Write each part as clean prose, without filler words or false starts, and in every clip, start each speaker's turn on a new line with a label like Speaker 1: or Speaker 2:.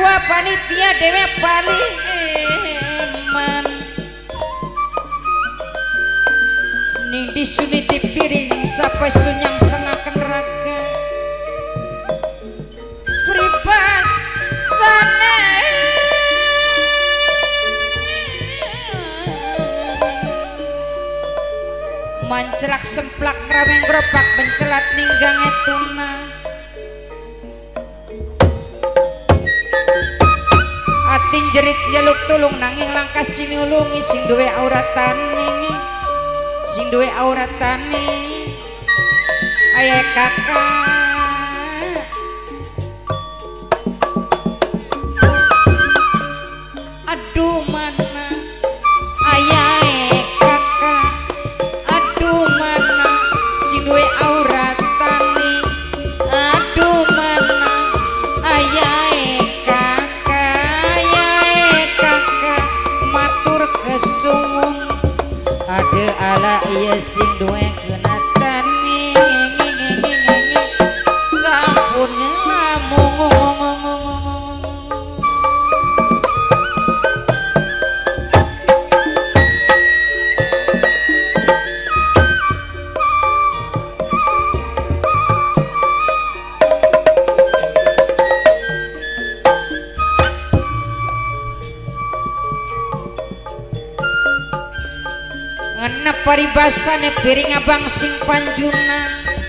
Speaker 1: ketua panitia dewe paling eman ning disuniti piring ning sampai sunyang sengaken raga kuriban sana mancelak semplak raweng gropak bencelat ninggang etuna atin jerit jaluk tulung nanging langkas cimiulungi sing duwe auratane sing duwe auratane ayah kakak aduh mana ayah kakak aduh mana sing duwe auratane aduh mana ayah kakak matur kesung ada ala iya sing duwe kenatan sampun ngelamun ngena paribasane piring abang sing panjunan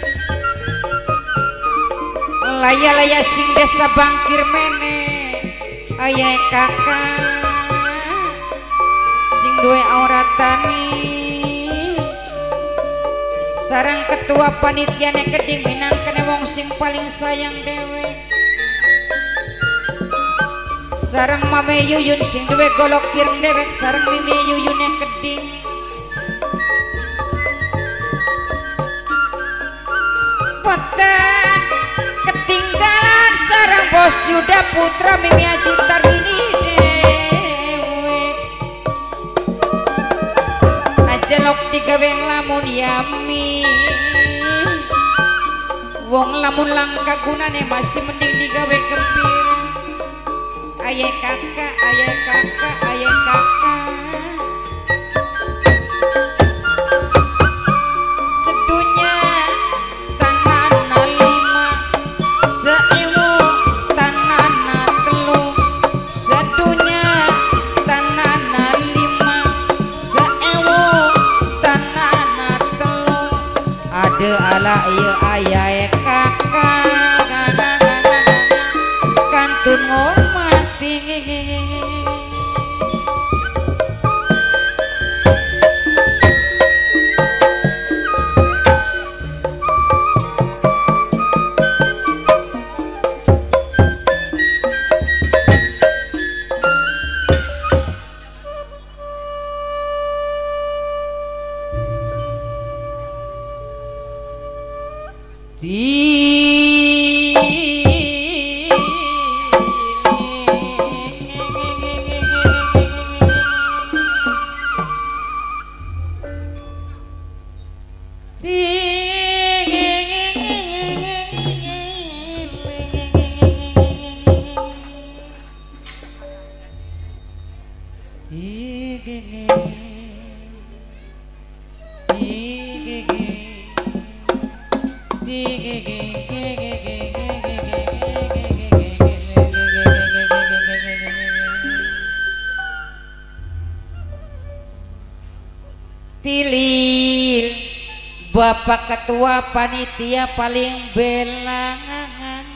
Speaker 1: laya-laya sing desa bangkir mene ayah kakak sing duwe auratani sarang ketua panitiane keding minangkene wong sing paling sayang dewe sarang mame yuyun sing duwe golok kireng dewek sarang mimi yuyune keding boten ketinggalan sarang bos Yuda putra Mimi Aji Tarini dewe ajelok digawe lamun yami wong lamun langka gunane masih mending digawe gembira ayah kakak ayah kakak ayah kakak sedunya seiwu tanana telu sedunya tanana lima seiwu tanana telu ada ala iya ayah kakak kantun ngormati tilil bapak ketua panitia paling belangan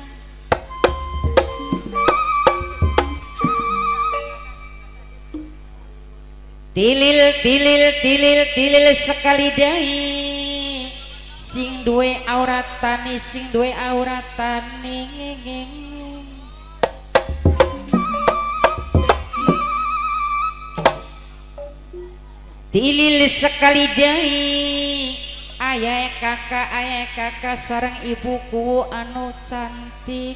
Speaker 1: tilil sekali dahi sing duwe auratani sing duwe auratani tilil sekali dahi ayah kakak sareng ibuku anu cantik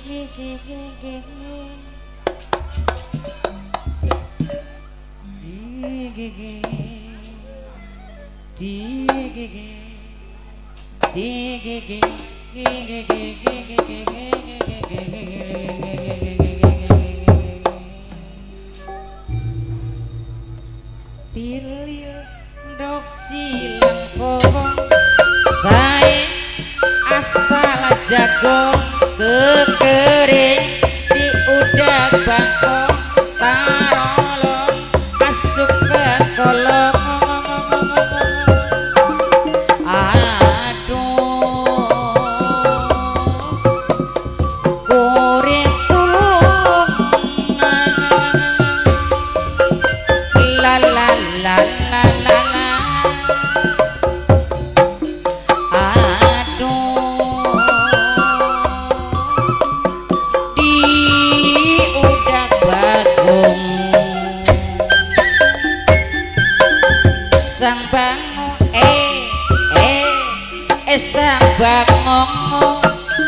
Speaker 1: ngomong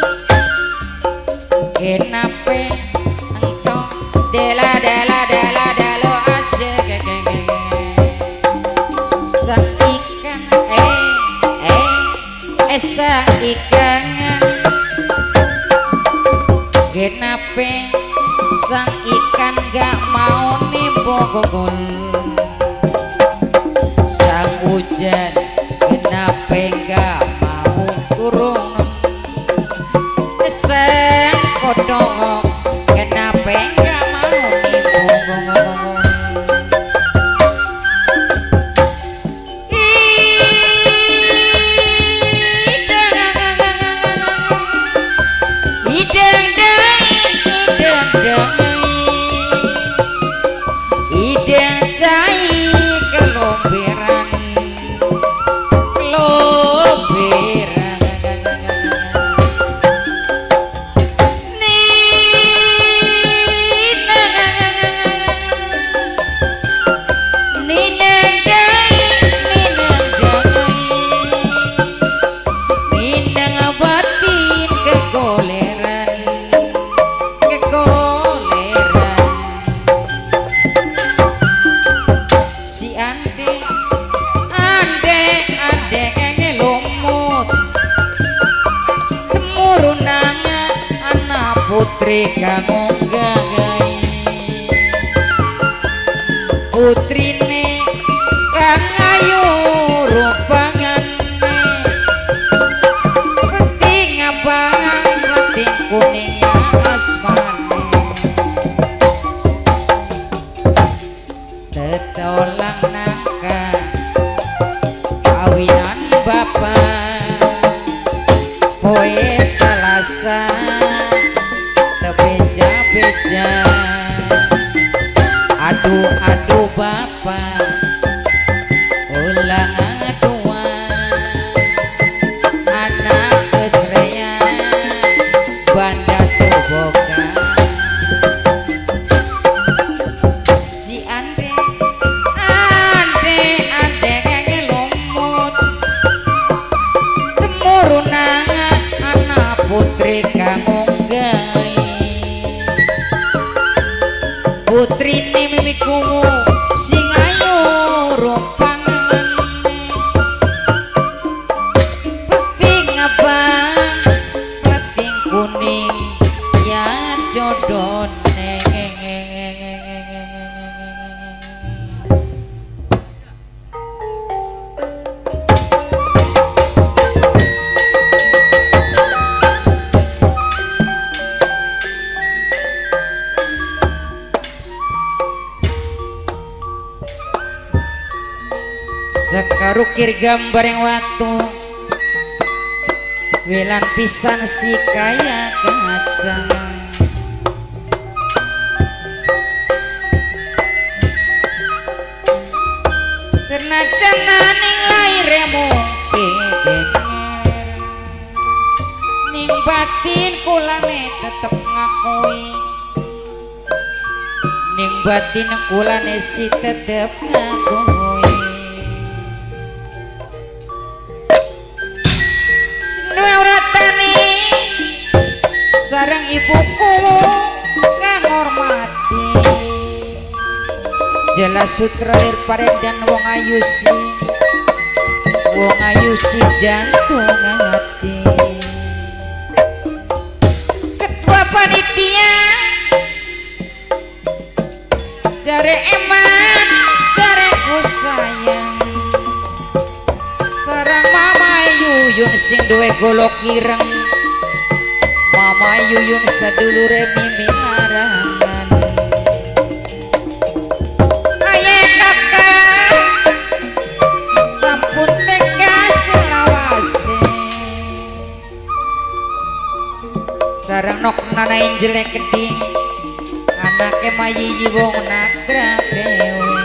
Speaker 1: kenape engkau dela dalo aja sang ikan sang ikan kenape sang ikan gak mau nimbogol sang hujan kenape gak mau turun sang kodok kenape gak mau nimbogol idang cai kelomberan ninang batin kegoleran si ande ngelumut temurunannya anak putri kamu gagai putrine kang ayu rupangane penting abang penting kuningnya asmane tetolang nangka kawinan bapak poe salasa tebeja-beja aduh bapak ulang aduan anak kesreya banda tuboga si ande ngelumut temurunangan anak putri kamu gai putri ini mimikumu sing ayu rupangan peting abang peting kuning ya jodoh sekarukir gambar yang waktu wilan pisan si kaya kaca senajan naning lairemu kegenger ning batin kulane tetep ngakui ning batin kulane si tetep ngakui sareng ibuku kang hormati jelas sutralir paredan wong ayu si jantung hati ketua panitia jare eman jare ku sayang sareng mama yuyun sing duwe golok ireng mama yuyun sadulure miminarangan aye kakak sampun tegas lawase sareng nok nanain jelek keding anake mayiyi wong nagra dewe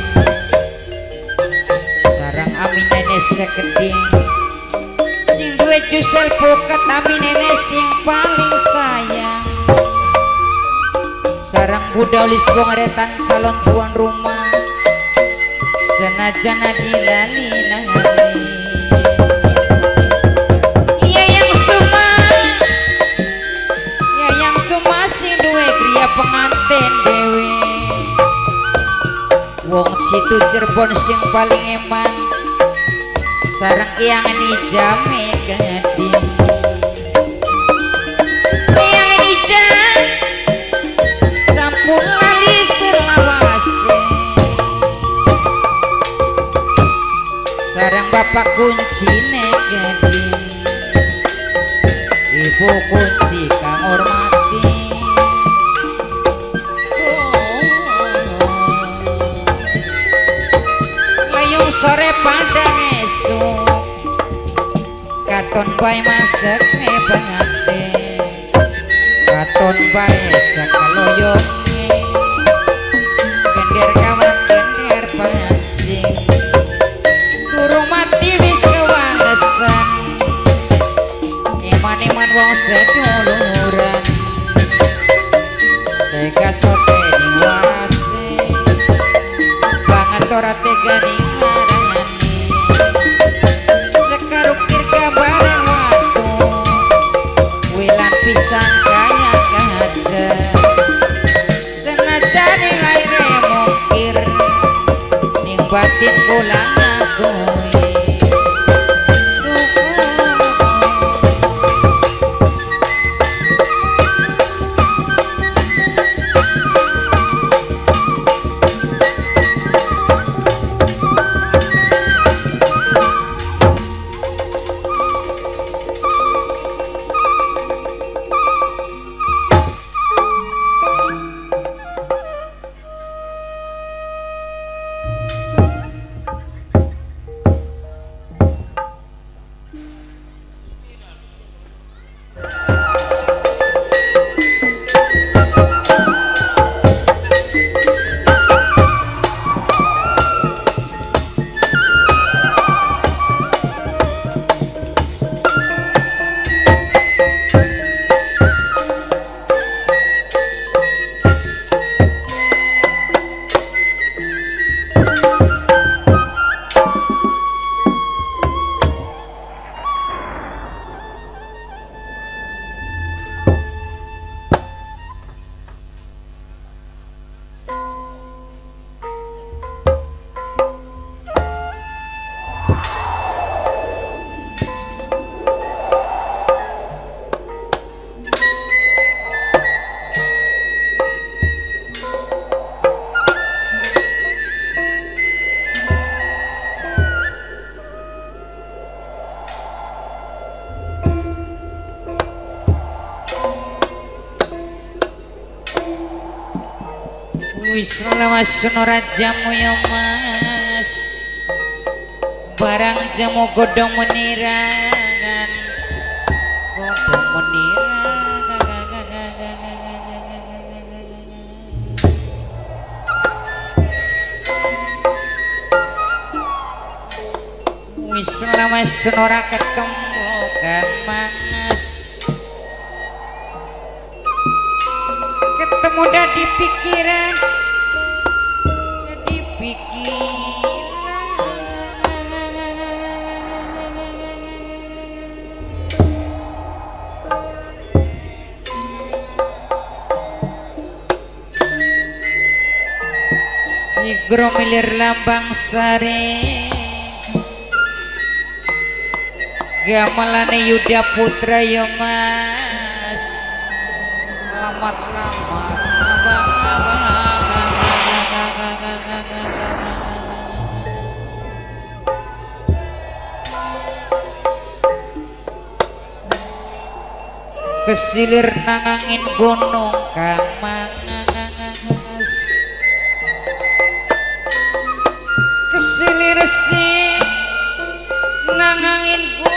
Speaker 1: sareng amin nenek sekeding duwe jusel pokat ami nenek sing paling sayang sarang budaulis bongaretan calon tuan rumah senajan adilali iya yang sungguh suwe kriya pengantin dewe wong situ Cirebon sing paling eman sareng iyangan ijame gadi iyangan ijam sampun lali selawase sareng bapak kuncine gadi ibu kunci kang hormati layung sore padang esuk katon bae masak bangate katon bae sakaloyonge gender kawan gender pancing durung mati wis kewalesan iman-iman wong seduluran tega sote ning warase banget ora tega ning marani sekarukir kabare waktu wilan pisang kaya kaca senajan laire mungkir ning batin kula ngakui wis lawas sonora jamu ya mas barang jamu godong menirangan godong menirangan wis lawas sonora ketemu kang mas ketemu dah di pikiran sigro milir lambang sari gamalane Yuda Putra ya mas lamat-lamat kesilir nangangin gunung kang mangas kesilir si nangangin gunung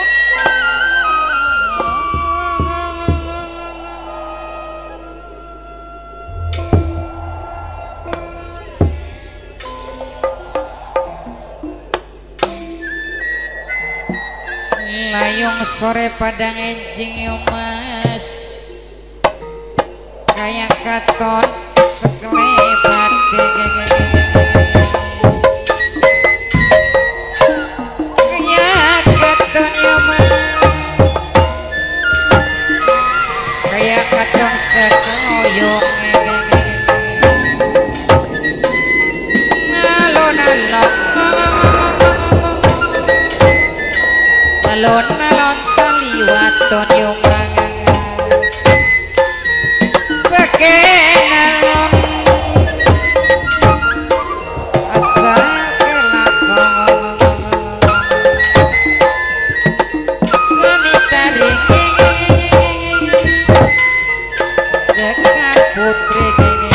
Speaker 1: layung sore padang enjing yo mas kayak katon sekelebat kayak katon yo mas kayak katon sekoyong alon-alon alon-alon taliwaton yung mangangas bekenalon asal kelakon seni tarik sekar putri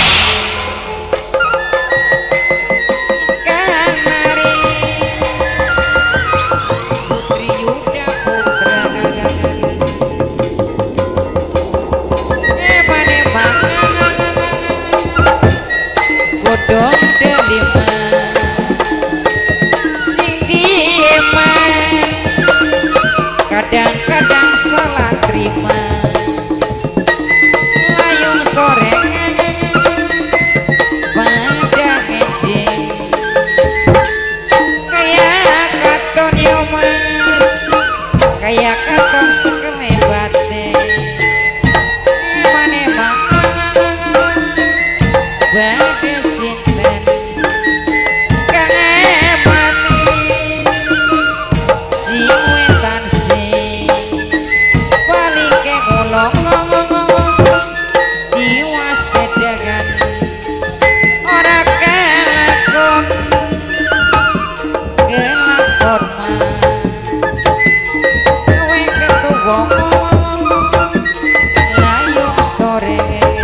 Speaker 1: godong delima singgima kadang-kadang salah terima layung sore pada ngejeng kayak katon yo mas kayak katon sekelebate emang badhe sinten kang emani sing wetan sing palike ngolong diwasedagan ora kelakon kelakon kowe ketuwa layung sore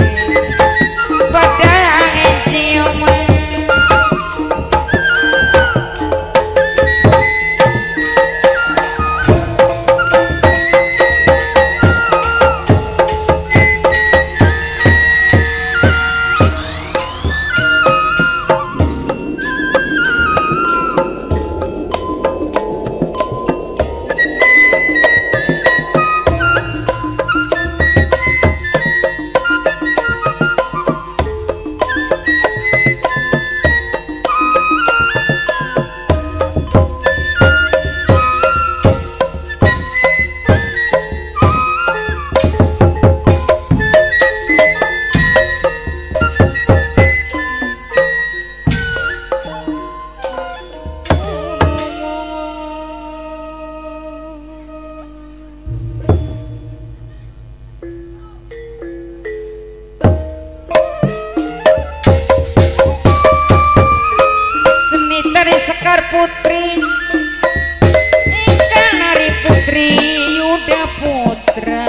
Speaker 1: Sekar putri ingkang nari putri Yuda putra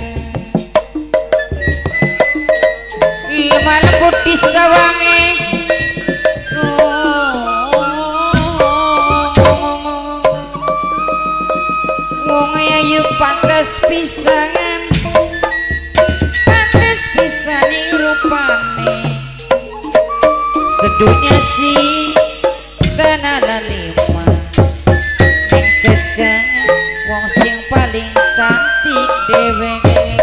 Speaker 1: lemah lembut di sawange wong ayu pantes pisangan pantes pisan ing rupane sedunya sih tenanan lima ning jejeng wong sing paling cantik dhewe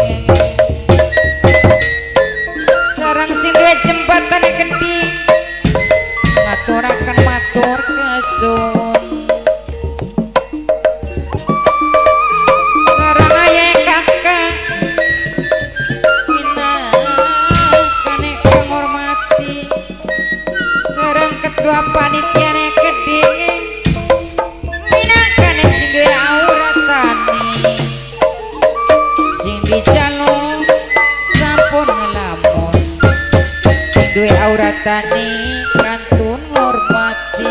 Speaker 1: sareng sing duwe jembatane gedhi ngaturaken matur kesuwun sareng aye kakak minakane penghormati sareng ketua panitia minangkane sing duwe auratane sing dijaluk sampun ngelamun sing duwe auratane kantun ngormati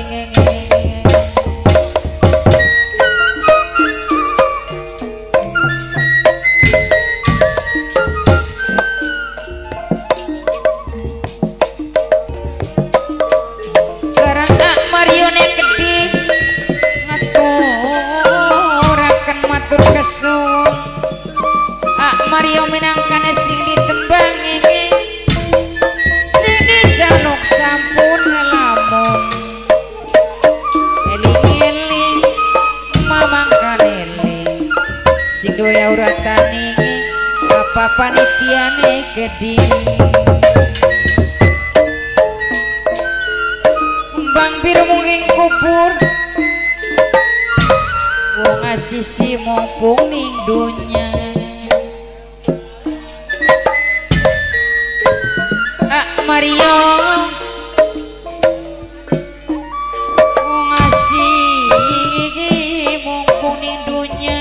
Speaker 1: Mario minangkane sing ditembangi sing dijaluk sampun ngelamun eling-eling mamangkan eling sing duwe auratane apa panitiane gedhi kembang biru munging kubur wong asisi mumpung ning dunya Mario ngasih mumpung dunya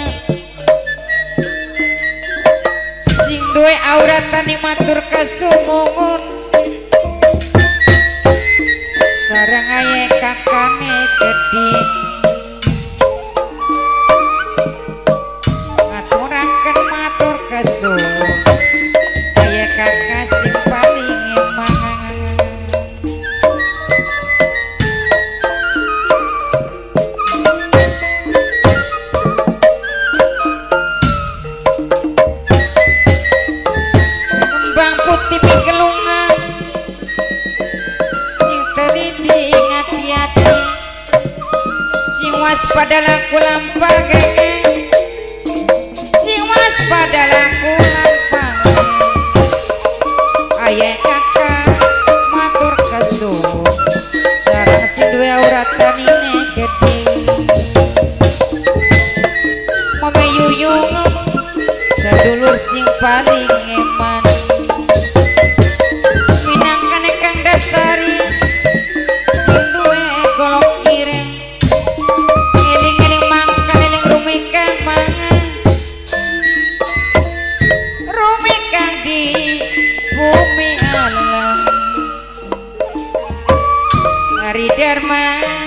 Speaker 1: sing duwe auratan matur kesumun sareng aye kakane geding ngaturaken matur kesumun aye kakak sing paling emang kembang putih mikelungan sing teliti hati-hati sing waspada laku lampah sing waspada laku lampah aye kakak matur kesuwun sareng si duwe auratan ini gede mame yuyung sedulur sing paling eman minangkane kang dasari sing duwe golok kireng eling-eling mangkan eling rumika mangan rumika di bumi alam hari dharma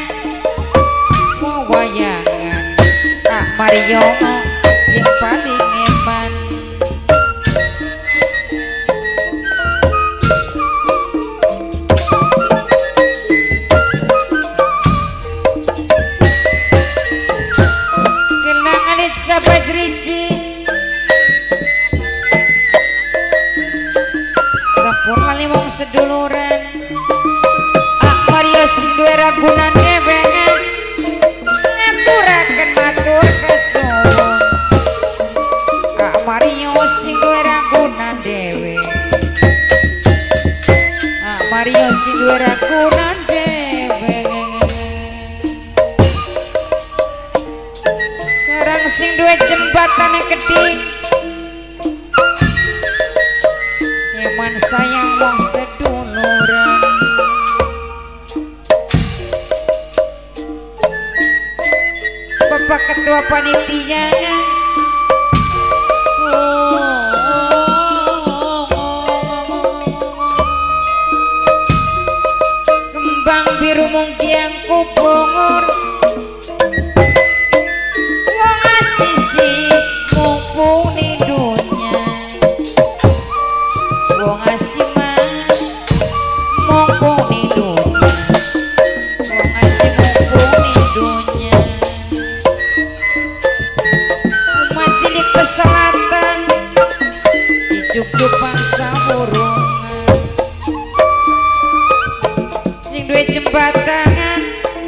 Speaker 1: wayangan Kak Mario sing paling eman kenang alit sahabat Riji sampun lali wong seduluran Kak Mario sing duwe ragunan dewengan ngaturaken matur kesuwun Kak Mario sing duwe ragunan dewe Kak Mario sing duwe ragunan dewe sareng sing duwe jembatane gedhi eman sayang wong seduluran Bapak Ketua Panitia kembang biru mungkiang kubungur wong asisi mumpung di dunya wong asima mumpung di dunya wong asim mumpung di dunya umat cilik peselatan dijuk-juk bangsa burungan sing duwe jembatan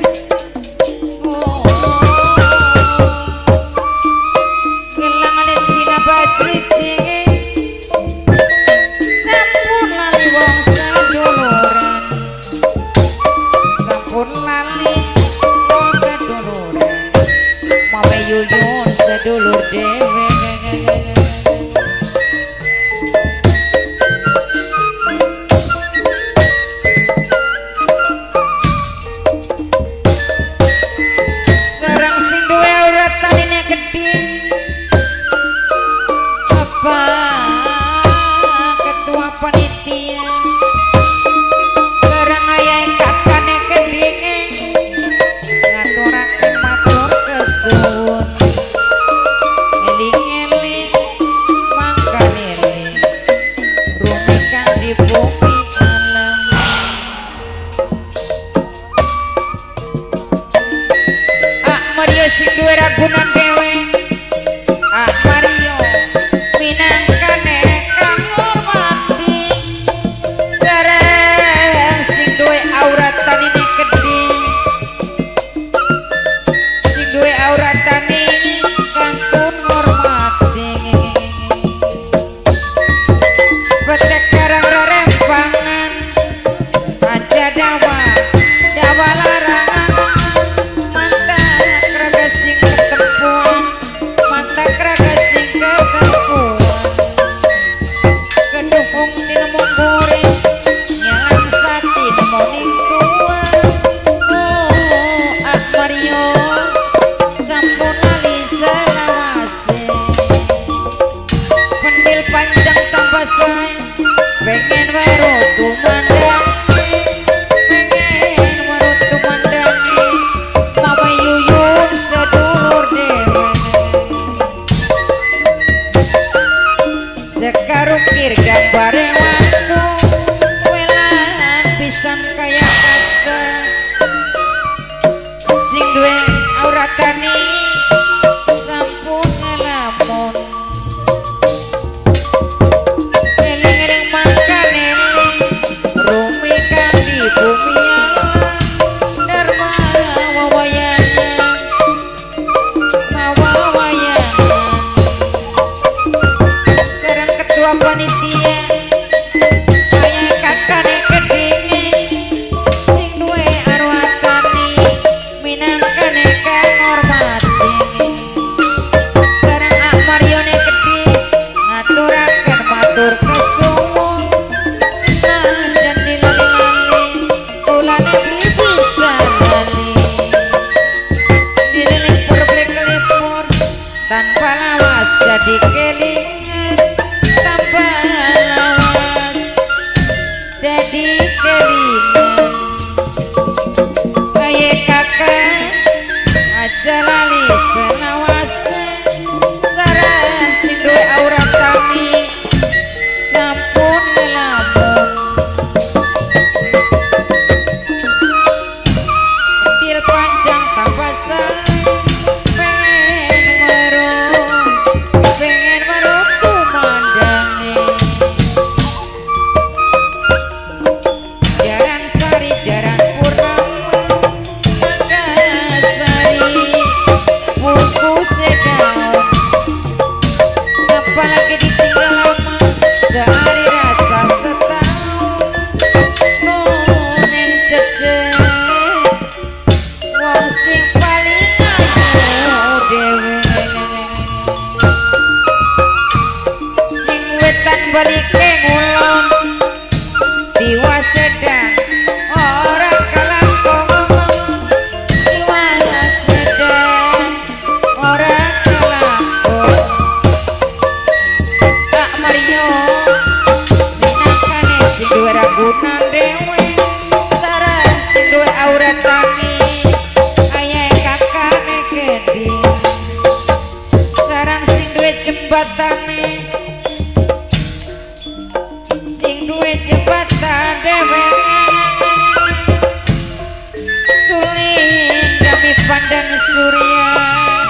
Speaker 1: gelang alit Cina Badriti sampun lali wong seduluran sampun lali wong seduluran mame yuyun sedulur dewe sareng sing duwe auratan ini gedhe Bapak Ketua Panitia sareng ayahe kakane gedhe ngaturaken matur kesuwun eling-eling mangkan eling rumika di bumi alam Kak Mario sing duwe ragunan dewe Kak Mario minangkane kang hormati sareng sing duwe auratan ini gedhe sing duwe auratan ini kantun hormati petek karang rerempangan aja dawa larangan mantap kraga sing ketemu kagunan dewe sareng sing duwe aura tangi aya kakane kedi sareng sing duwe jembatane sing duwe jembatan dewe suling kami pandang surya